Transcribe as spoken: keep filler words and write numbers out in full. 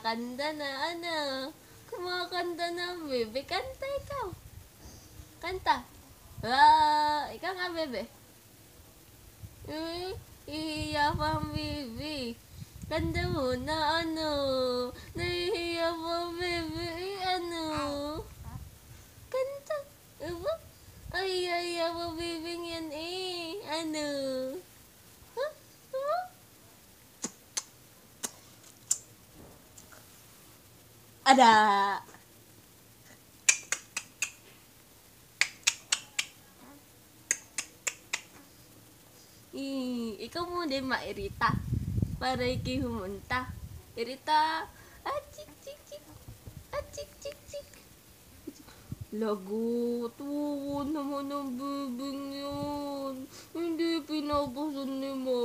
kumakanta na ano. Kumakanta na, bebe. Kanta ikaw. Kanta. Ah, ikaw nga, bebe. Eh, iiyak pang bebe. Kanta mo na ano. Nahihiya pa, bebe. Eh, ano. Kanta. Aba? Ay, ay, ay, bibing yan eh. Ano? Huh? Huh? Ada. Eh, ikaw mo din mairita. Para ikay humunta. Irita. Ah, chik, chik, chik. Ah, chik, chik, chik. Lagot. Oo naman ang bibing yun. Hindi pinapasan ni Mama.